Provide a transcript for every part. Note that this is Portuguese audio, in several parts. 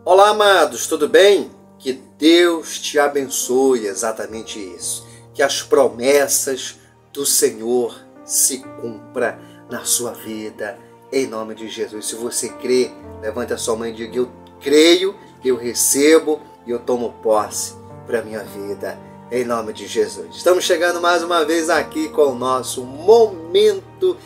Olá, amados, tudo bem? Que Deus te abençoe, exatamente isso. Que as promessas do Senhor se cumpram na sua vida, em nome de Jesus. Se você crê, levante a sua mão e diga: eu creio, eu recebo e eu tomo posse para a minha vida, em nome de Jesus. Estamos chegando mais uma vez aqui com o nosso momento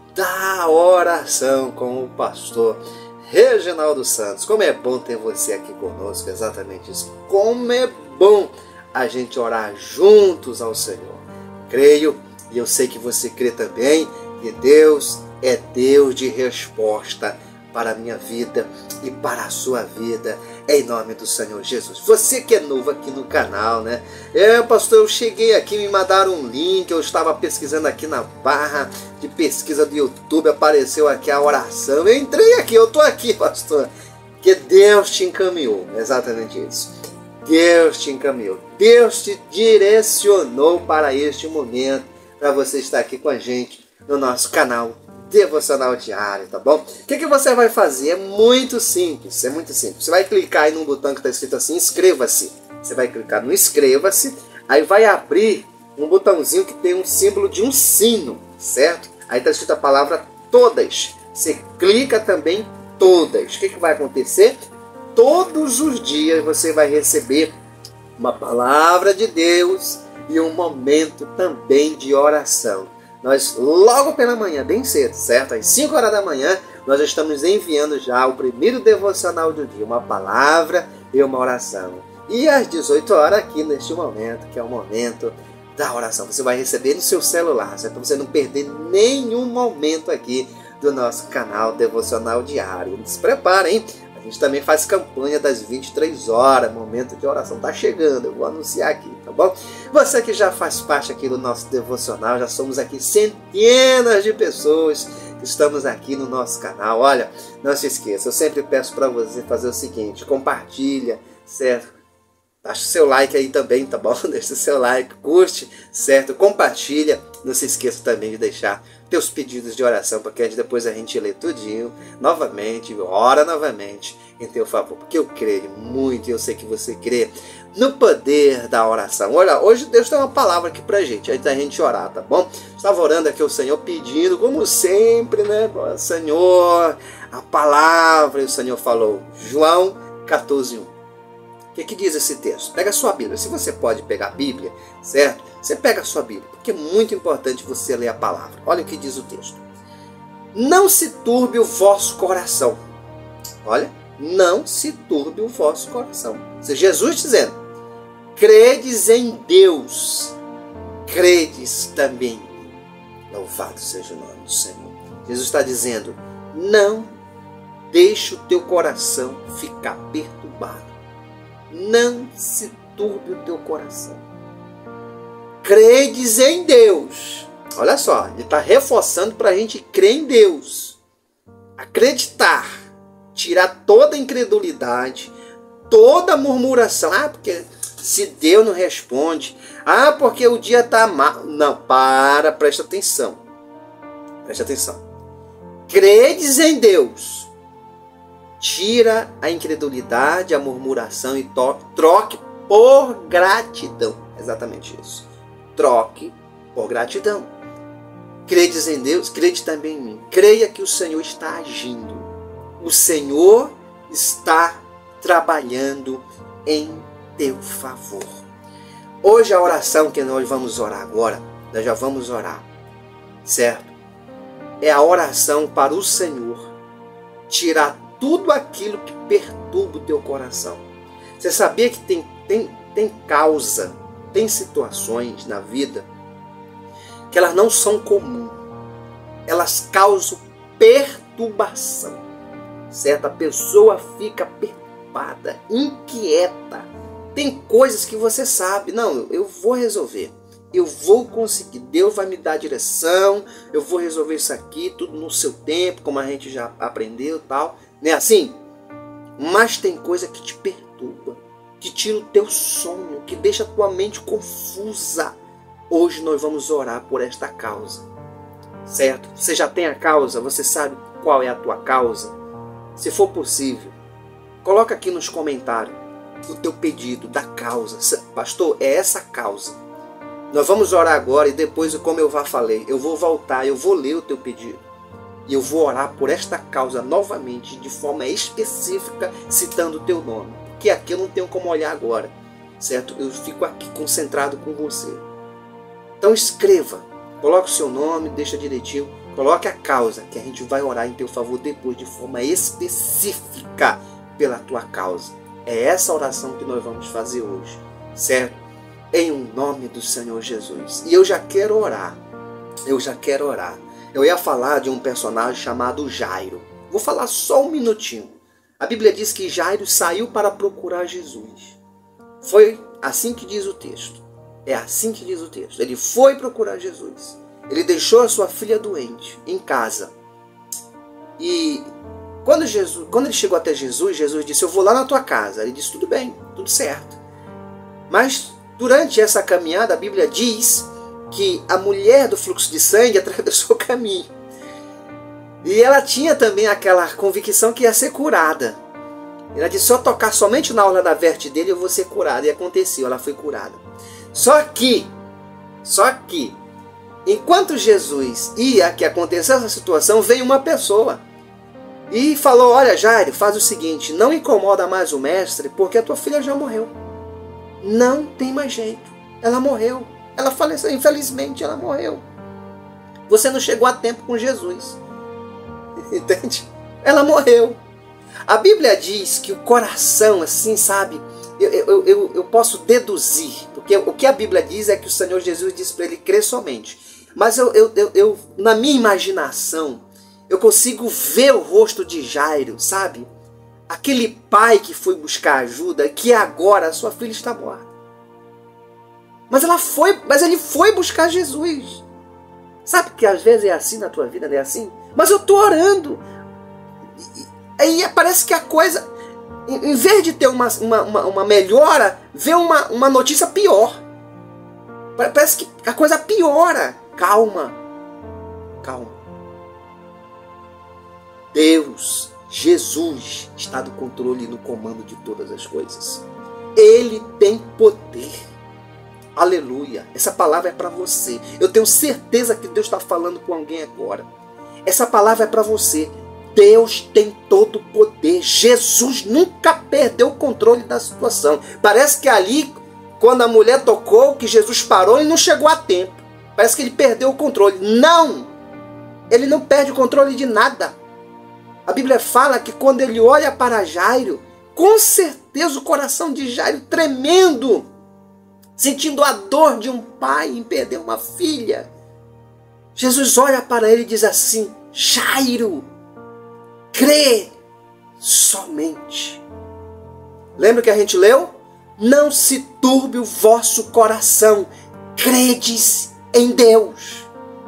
da oração com o pastor Reginaldo Santos. Como é bom ter você aqui conosco, exatamente isso. Como é bom a gente orar juntos ao Senhor. Creio, e eu sei que você crê também, que Deus é Deus de resposta para a minha vida e para a sua vida, em nome do Senhor Jesus. Você que é novo aqui no canal, né? Pastor, eu cheguei aqui, me mandaram um link, eu estava pesquisando aqui na barra de pesquisa do YouTube, apareceu aqui a oração, eu entrei aqui, eu estou aqui, pastor, que Deus te encaminhou, exatamente isso. Deus te encaminhou, Deus te direcionou para este momento, para você estar aqui com a gente no nosso canal Devocional Diário, tá bom? O que você vai fazer? É muito simples, é muito simples. Você vai clicar aí num botão que está escrito assim, inscreva-se. Você vai clicar no inscreva-se, aí vai abrir um botãozinho que tem um símbolo de um sino, certo? Aí está escrito a palavra todas. Você clica também todas. O que vai acontecer? Todos os dias você vai receber uma palavra de Deus e um momento também de oração. Nós, logo pela manhã, bem cedo, certo? Às 5 horas da manhã, nós estamos enviando já o primeiro devocional do dia, uma palavra e uma oração. E às 18 horas, aqui neste momento, que é o momento da oração, você vai receber no seu celular, certo? Para você não perder nenhum momento aqui do nosso canal Devocional Diário. Se prepara, hein? A gente também faz campanha das 23 horas, momento de oração está chegando, eu vou anunciar aqui, tá bom? Você que já faz parte aqui do nosso devocional, já somos aqui centenas de pessoas que estamos aqui no nosso canal. Olha, não se esqueça, eu sempre peço para você fazer o seguinte, compartilha, certo? Deixa o seu like aí também, tá bom? Deixa o seu like, curte, certo? Compartilha. Não se esqueça também de deixar teus pedidos de oração, porque depois a gente lê tudinho, novamente, ora novamente em teu favor. Porque eu creio muito, e eu sei que você crê no poder da oração. Olha, hoje Deus tem uma palavra aqui pra gente, antes da gente orar, tá bom? Estava orando aqui ao Senhor, pedindo, como sempre, né? Senhor, a palavra, e o Senhor falou, João 14:1. O que diz esse texto? Pega a sua Bíblia. Se você pode pegar a Bíblia, certo? Você pega a sua Bíblia, porque é muito importante você ler a palavra. Olha o que diz o texto. Não se turbe o vosso coração. Olha, não se turbe o vosso coração. Isso é Jesus dizendo, credes em Deus, credes também em mim. Louvado seja o nome do Senhor. Jesus está dizendo, não deixe o teu coração ficar perturbado. Não se turbe o teu coração. Credes em Deus. Olha só, ele está reforçando para a gente crer em Deus. Acreditar. Tirar toda a incredulidade, toda a murmuração. Ah, porque se Deus não responde. Ah, porque o dia está mal. Não, presta atenção. Presta atenção. Credes em Deus. Tira a incredulidade, a murmuração e troque por gratidão. Exatamente isso. Troque por gratidão. Credes em Deus, crede também em mim. Creia que o Senhor está agindo. O Senhor está trabalhando em teu favor. Hoje a oração que nós vamos orar agora, nós já vamos orar, certo? É a oração para o Senhor tirar tudo aquilo que perturba o teu coração. Você sabia que tem causa, tem situações na vida que elas não são comuns. Elas causam perturbação. Certo? A pessoa fica perturbada, inquieta. Tem coisas que você sabe, não, eu vou resolver. Eu vou conseguir, Deus vai me dar direção, eu vou resolver isso aqui, tudo no seu tempo, como a gente já aprendeu e tal. Não é assim? Mas tem coisa que te perturba, que tira o teu sono, que deixa a tua mente confusa. Hoje nós vamos orar por esta causa, certo? Você já tem a causa, você sabe qual é a tua causa? Se for possível, Coloca aqui nos comentários o teu pedido da causa. Pastor, é essa causa. Nós vamos orar agora e depois, como eu já falei, eu vou voltar, eu vou ler o teu pedido. E eu vou orar por esta causa novamente, de forma específica, citando o teu nome. Porque aqui eu não tenho como olhar agora, certo? Eu fico aqui concentrado com você. Então escreva, coloque o seu nome, deixa direitinho, coloque a causa, que a gente vai orar em teu favor depois, de forma específica, pela tua causa. É essa oração que nós vamos fazer hoje, certo? Em um nome do Senhor Jesus. E eu já quero orar. Eu ia falar de um personagem chamado Jairo. Vou falar só um minutinho. A Bíblia diz que Jairo saiu para procurar Jesus. Foi assim que diz o texto. É assim que diz o texto. Ele foi procurar Jesus. Ele deixou a sua filha doente em casa. E quando ele chegou até Jesus, Jesus disse: eu vou lá na tua casa. Ele disse: tudo bem, tudo certo. Mas durante essa caminhada, a Bíblia diz que a mulher do fluxo de sangue atravessou o caminho. E ela tinha também aquela convicção que ia ser curada. Ela disse: se eu tocar somente na orla da veste dele, eu vou ser curada. E aconteceu, ela foi curada. Só que, enquanto Jesus ia que aconteceu essa situação, veio uma pessoa e falou: olha, Jairo, faz o seguinte, não incomoda mais o mestre, porque a tua filha já morreu. Não tem mais jeito. Ela morreu. Ela faleceu, infelizmente ela morreu. Você não chegou a tempo com Jesus. Entende? Ela morreu. A Bíblia diz que o coração, assim, sabe, eu posso deduzir, porque o que a Bíblia diz é que o Senhor Jesus disse para ele crer somente. Mas eu na minha imaginação, eu consigo ver o rosto de Jairo, sabe? Aquele pai que foi buscar ajuda, que agora a sua filha está morta. Mas ele foi buscar Jesus. Sabe que às vezes é assim na tua vida, não é assim? Mas eu estou orando. Aí parece que a coisa, em vez de ter uma melhora, vê uma notícia pior. Parece que a coisa piora. Calma. Deus, Jesus, está no controle e no comando de todas as coisas. Ele tem poder. Aleluia. Essa palavra é para você. Eu tenho certeza que Deus está falando com alguém agora. Essa palavra é para você. Deus tem todo o poder. Jesus nunca perdeu o controle da situação. Parece que ali, quando a mulher tocou, que Jesus parou e não chegou a tempo. Parece que ele perdeu o controle. Não! Ele não perde o controle de nada. A Bíblia fala que quando ele olha para Jairo, com certeza o coração de Jairo tremendo, sentindo a dor de um pai em perder uma filha. Jesus olha para ele e diz assim: Jairo, crê somente. Lembra que a gente leu? Não se turbe o vosso coração, credes em Deus,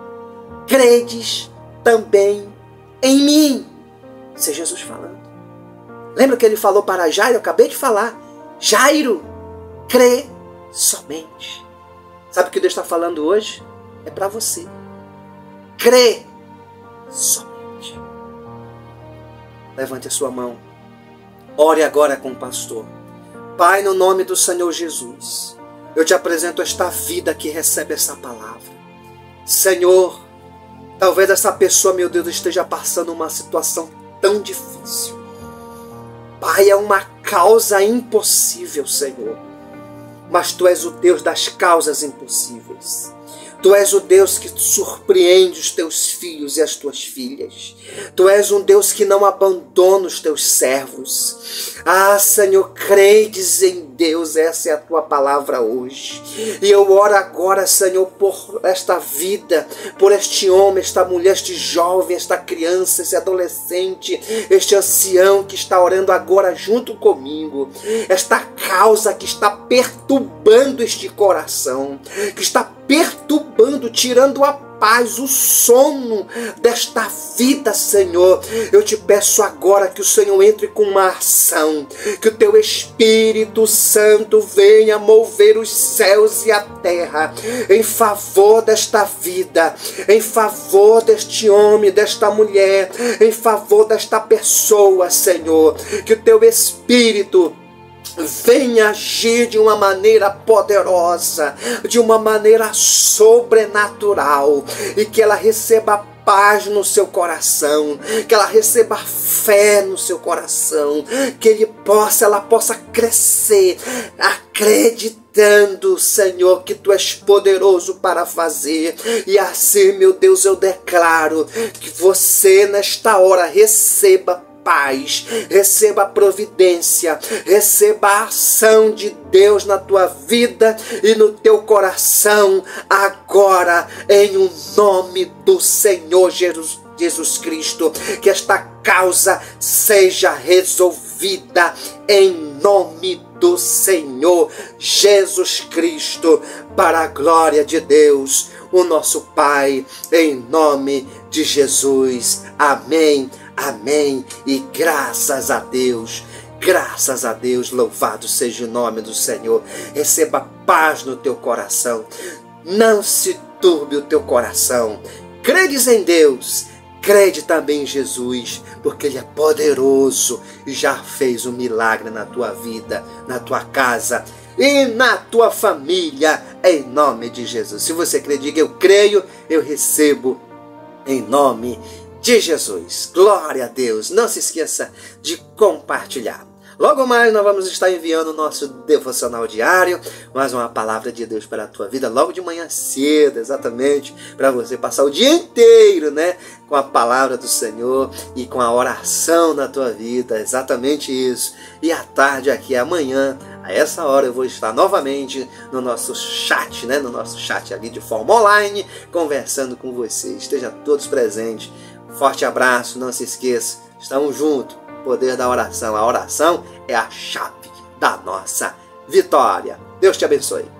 credes também em mim. Isso é Jesus falando. Lembra que ele falou para Jairo? Eu acabei de falar. Jairo, crê somente. Sabe o que Deus está falando hoje? É para você. Crê somente. Levante a sua mão. Ore agora com o pastor. Pai, no nome do Senhor Jesus, eu te apresento esta vida que recebe essa palavra. Senhor, talvez essa pessoa, meu Deus, esteja passando uma situação tão difícil. Pai, é uma causa impossível, Senhor. Mas Tu és o Deus das causas impossíveis. Tu és o Deus que surpreende os Teus filhos e as Tuas filhas. Tu és um Deus que não abandona os Teus servos. Ah, Senhor, credes em Deus, essa é a Tua palavra hoje. E eu oro agora, Senhor, por esta vida, por este homem, esta mulher, este jovem, esta criança, esse adolescente, este ancião que está orando agora junto comigo. Esta causa que está perturbando este coração, que está perturbando, tirando a paz, o sono desta vida, Senhor. Eu te peço agora que o Senhor entre com uma ação, que o teu Espírito Santo venha mover os céus e a terra em favor desta vida, em favor deste homem, desta mulher, em favor desta pessoa, Senhor. Que o teu Espírito venha agir de uma maneira poderosa, de uma maneira sobrenatural, e que ela receba paz no seu coração, que ela receba fé no seu coração, que ela possa crescer, acreditando, Senhor, que Tu és poderoso para fazer. E assim, meu Deus, eu declaro que você nesta hora receba paz, receba a providência, receba a ação de Deus na tua vida e no teu coração, agora, em o nome do Senhor Jesus Cristo. Que esta causa seja resolvida em nome do Senhor Jesus Cristo, para a glória de Deus, o nosso Pai, em nome de Jesus. Amém. Amém, e graças a Deus, louvado seja o nome do Senhor. Receba paz no teu coração, não se turbe o teu coração. Credes em Deus, crede também em Jesus, porque Ele é poderoso e já fez um milagre na tua vida, na tua casa e na tua família, em nome de Jesus. Se você crê, diga: eu creio, eu recebo, em nome de Jesus. Glória a Deus. Não se esqueça de compartilhar. Logo mais nós vamos estar enviando o nosso devocional diário, mais uma palavra de Deus para a tua vida, logo de manhã cedo, exatamente, para você passar o dia inteiro, né, com a palavra do Senhor e com a oração na tua vida, exatamente isso. E à tarde aqui, amanhã, a essa hora eu vou estar novamente no nosso chat, né, no nosso chat ali de forma online, conversando com você. Esteja todos presentes. Forte abraço, não se esqueça, estamos juntos. Poder da oração. A oração é a chave da nossa vitória. Deus te abençoe.